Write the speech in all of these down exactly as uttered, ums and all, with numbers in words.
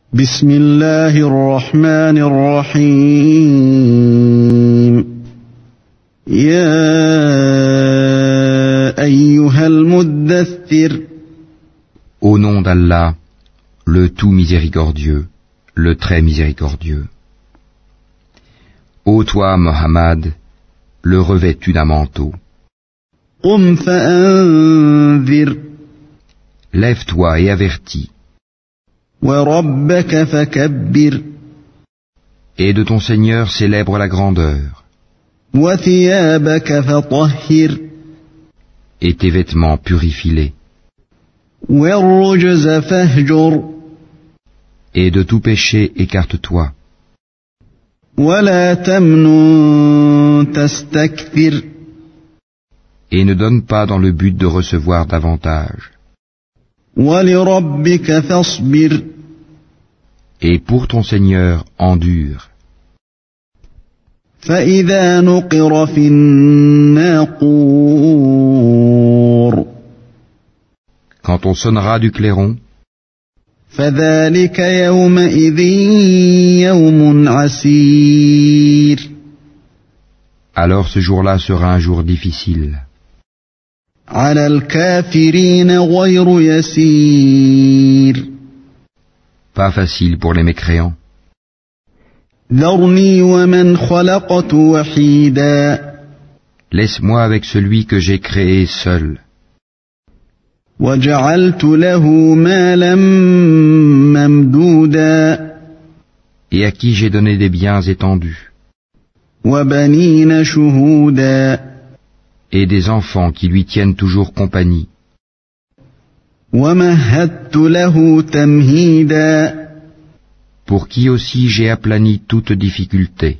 بسم الله الرحمن الرحيم يا أيها المدثر Au nom d'Allah, le tout miséricordieux, le très miséricordieux. Ô toi, Mohammed, le revêtu d'un manteau. قم فأنذر Lève-toi et avertis, وربك فكبر et de ton Seigneur célèbre la grandeur, وثيابك فطهر et tes vêtements purifie-les, والرجز فاهجر et de tout péché écarte-toi, ولا تمنن تستكثر et ne donne pas dans le but de recevoir davantage. ولربك فاصبر Et pour ton Seigneur, endure. فإذا نقر في الناقور Quand on sonnera du clairon, فذلك يومئذ يوم عسير alors ce jour-là sera un jour difficile. على الكافرين غير يسير Pas facile pour les mécréants. ذرني ومن خلقت وحيدا Laisse-moi avec celui que j'ai créé seul, وجعلت له مالا ممدودا et à qui j'ai donné des biens étendus, وبنين شهودا et des enfants qui lui tiennent toujours compagnie, ومهدت له تمهيدا pour qui aussi j'ai aplani toute difficulté.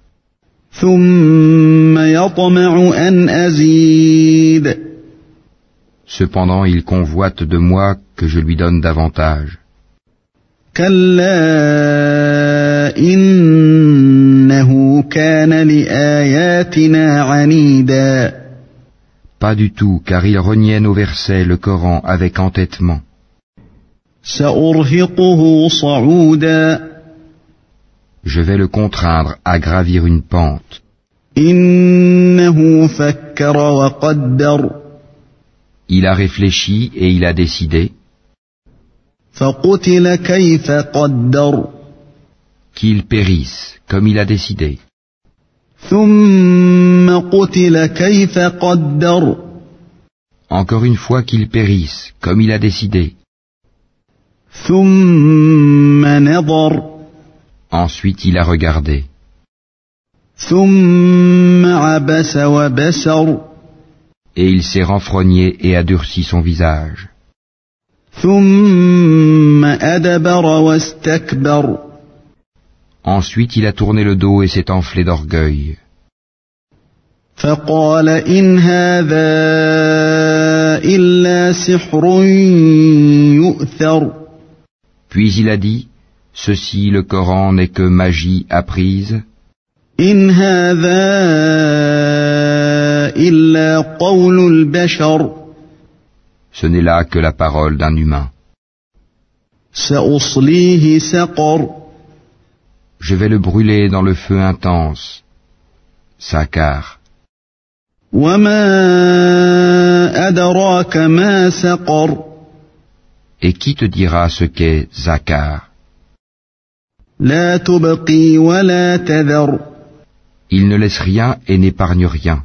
ثم يطمع أن أزيد Cependant il convoite de moi que je lui donne davantage. كلا إنه كان لآياتنا عنيدا Pas du tout, car il reniait nos versets, le Coran, avec entêtement. سأرهقه صعودا Je vais le contraindre à gravir une pente. إنه فكر وقدر Il a réfléchi et il a décidé فقتل كيف قدر qu'il périsse, comme il a décidé. ثم قتل كيف قدر Encore une fois qu'il périsse, comme il a décidé. ثم نظر Ensuite il a regardé. ثم عبس وبسر Et il s'est renfrogné et a durci son visage. ثم أدبر واستكبر Ensuite il a tourné le dos et s'est enflé d'orgueil. فقال إن هذا إلا سحر يؤثر Puis il a dit, ceci, le Coran, n'est que magie apprise. إن هذا إلا قول البشر Ce n'est là que la parole d'un humain. سأصليه سقر Je vais le brûler dans le feu intense. Sakar. وما أدراك ما سقر Et qui te dira ce qu'est Zakar? لا تبقي ولا تذر Il ne laisse rien et n'épargne rien.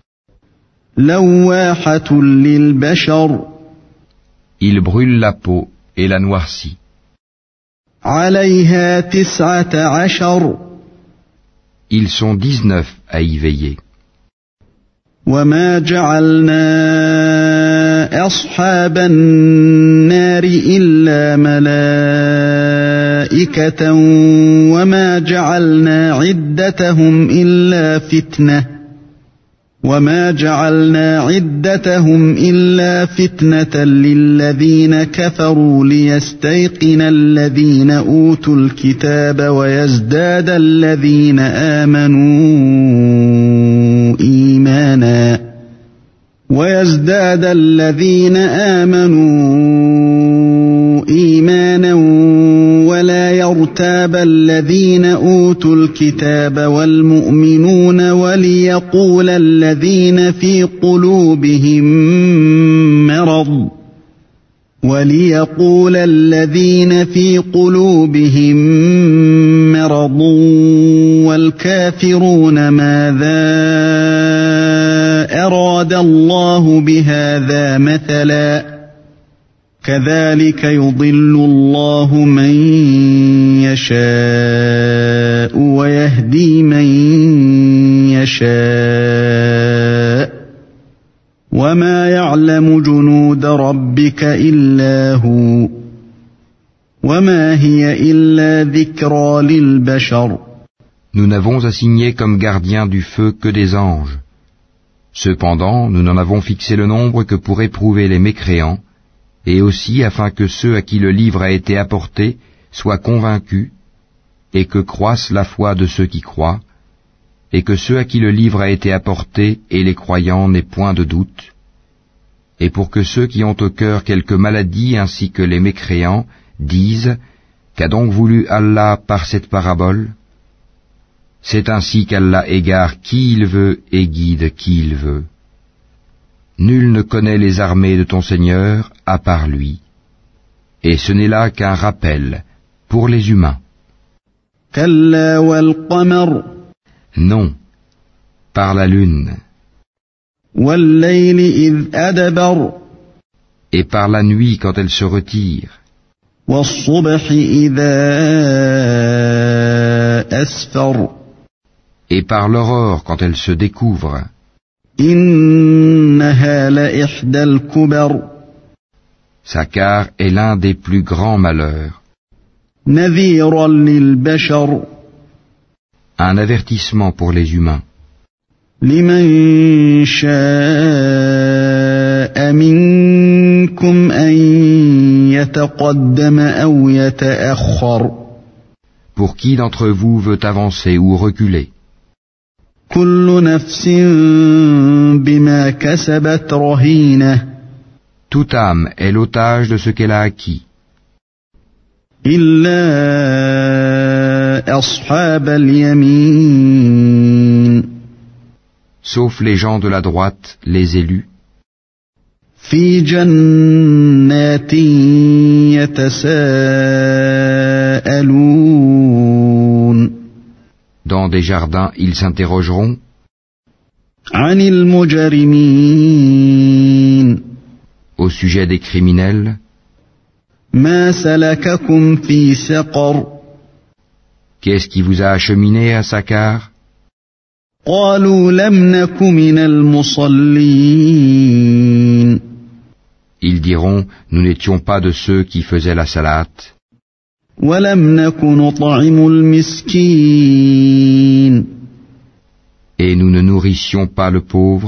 لواحة للبشر Il brûle la peau et la noircit. عليها تسعة عشر Ils sont dix-neuf à y veiller. وما جعلنا أصحاب النار إلا ملائكة وما جعلنا عدتهم إلا فتنة وما جعلنا عدتهم إلا فتنة للذين كفروا ليستيقن الذين أوتوا الكتاب ويزداد الذين آمنوا إيمانا ويزداد الذين آمنوا إيمانا ولا يرتاب وَلِيَرْتَابَ الَّذِينَ أُوتُوا الْكِتَابَ وَالْمُؤْمِنُونَ وَلِيَقُولَ الَّذِينَ فِي قُلُوبِهِم مَّرَضٌ وَلِيَقُولَ الَّذِينَ فِي قُلُوبِهِم مَّرَضٌ وَالْكَافِرُونَ مَاذَا أَرَادَ اللَّهُ بِهَذَا مَثَلًا كَذَلِكَ يُضِلُّ اللَّهُ مَن يَشَاءُ وَيَهْدِي مَن يَشَاءُ وَمَا يَعْلَمُ جُنُودَ رَبِّكَ إِلَّا هُوَ وَمَا هِيَ إِلَّا ذِكْرَى لِلْبَشَرِ. Nous n'avons assigné comme gardiens du feu que des anges. Cependant, nous n'en avons fixé le nombre que pour éprouver les mécréants, et aussi afin que ceux à qui le livre a été apporté soient convaincus, et que croisse la foi de ceux qui croient, et que ceux à qui le livre a été apporté et les croyants n'aient point de doute, et pour que ceux qui ont au cœur quelque maladie ainsi que les mécréants disent « Qu'a donc voulu Allah par cette parabole ?» C'est ainsi qu'Allah égare qui il veut et guide qui il veut. Nul ne connaît les armées de ton Seigneur à part lui. Et ce n'est là qu'un rappel pour les humains. Non, par la lune. Et par la nuit quand elle se retire. Et par l'aurore quand elle se découvre. Sa car est l'un des plus grands malheurs. Un avertissement pour les humains. Pour qui d'entre vous veut avancer ou reculer? Toute âme est l'otage de ce qu'elle a acquis. Sauf les gens de la droite, les élus. Dans des jardins, ils s'interrogeront au sujet des criminels. Qu'est-ce qui vous a acheminé à Sakar? Ils diront, nous n'étions pas de ceux qui faisaient la salate. Et nous ne nourrissions pas le pauvre.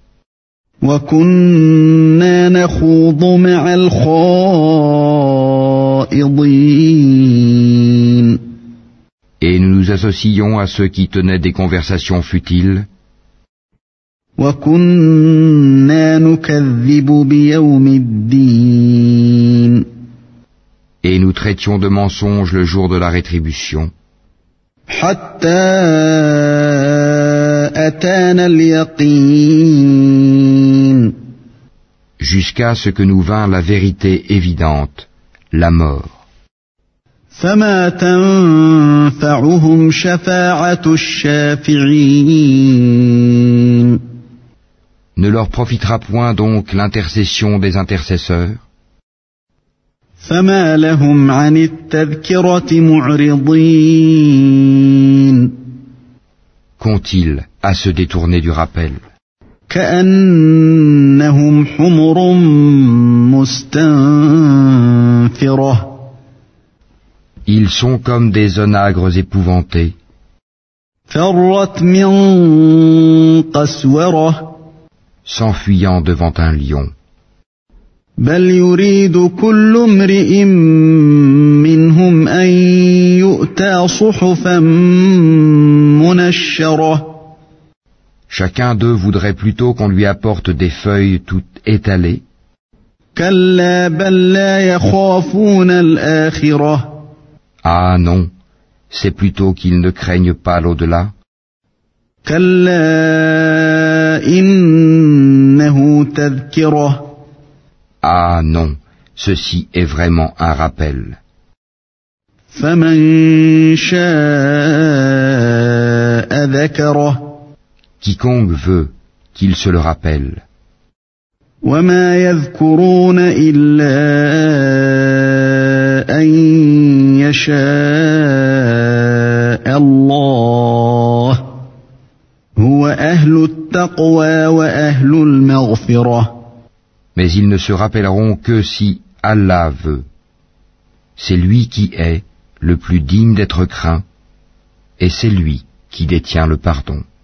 Et nous nous associons à ceux qui tenaient des conversations futiles. Et nous traitions de mensonges le jour de la rétribution. Jusqu'à ce que nous vînt la vérité évidente, la mort. Ne leur profitera point donc l'intercession des intercesseurs. Qu'ont-ils à se détourner du rappel? Ils sont comme des onagres épouvantés. S'enfuyant devant un lion. بل يريد كل امرئ منهم أن يؤتى صحفا منشرة. Chacun d'eux voudrait plutôt qu'on lui apporte des feuilles toutes étalées. كلا بل لا يخافون الآخرة. Ah non, c'est plutôt qu'ils ne craignent pas l'au-delà. كلا إنه تذكرة. Ah non, ceci est vraiment un rappel. فمن شاء ذكره. Quiconque veut qu'il se le rappelle. وما يذكرون إلا أن يشاء الله هو أهل التقوى وأهل المغفرة. Mais ils ne se rappelleront que si Allah veut. C'est lui qui est le plus digne d'être craint, et c'est lui qui détient le pardon.